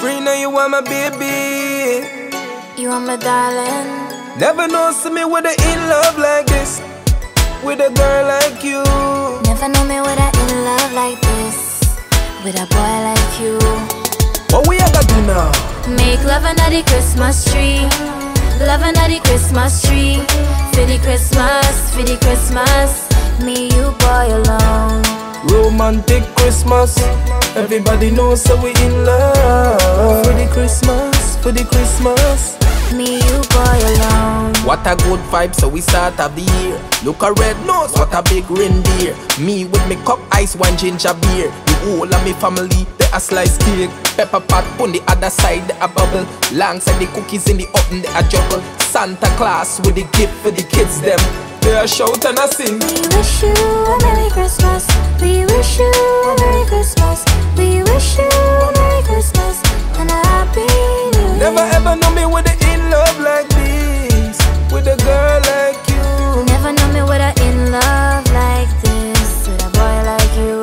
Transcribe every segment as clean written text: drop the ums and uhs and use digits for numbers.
Trina, you are my baby. You are my darling. Never know see me with a in love like this, with a girl like you. Never know me with a in love like this, with a boy like you. What we gotta do now? Make love under the Christmas tree. Love under the Christmas tree. For the Christmas, me, you, boy alone. Romantic Christmas, everybody knows that we in love. For the Christmas, me, you, boy alone. What a good vibe, so we start of the year. Look a red nose, what a big reindeer. Me with me cup ice, one ginger beer. The whole of me family, they a slice cake. Pepper pot on the other side, they a bubble. Alongside the cookies in the oven, they a juggle. Santa Claus with the gift for the kids them. They a shout and a sing. We wish you a Merry Christmas. We wish you a Merry Christmas. We wish you a Merry Christmas and a Happy New Year. Never ever know me with a in love like this, with a girl like you. Never know me with a in love like this, with a boy like you.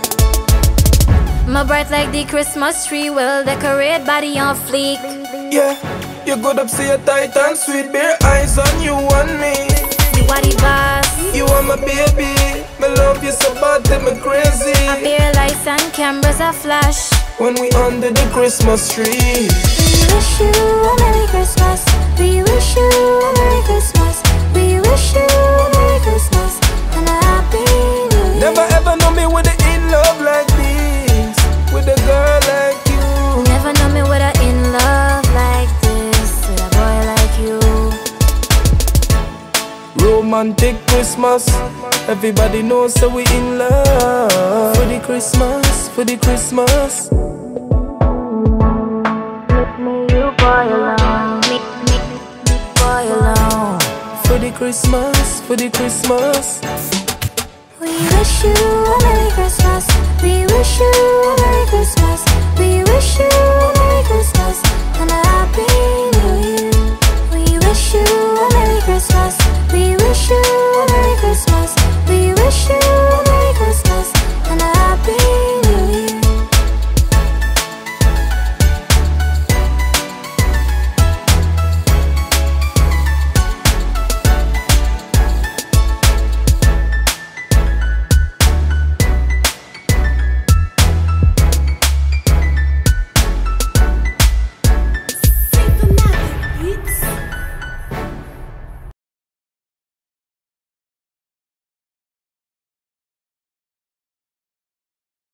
My bright like the Christmas tree, well decorate, body on fleek. Yeah, you good up, see a tight and sweet, bare eyes on you and me. You are the boss. You are my baby. Me love you so bad that me crazy. A pair of lights and cameras a flash when we under the Christmas tree. We wish you a Merry Christmas. We wish you a Merry Christmas. We wish you a Merry Christmas and a Happy New Year. Never ever know me with a in love like this, with a girl like you. Never know me with a in love like this, with a boy like you. Romantic Christmas, everybody knows that we in love. For the Christmas, Me, you, boy alone. Me, boy alone. For the Christmas. We wish you a Merry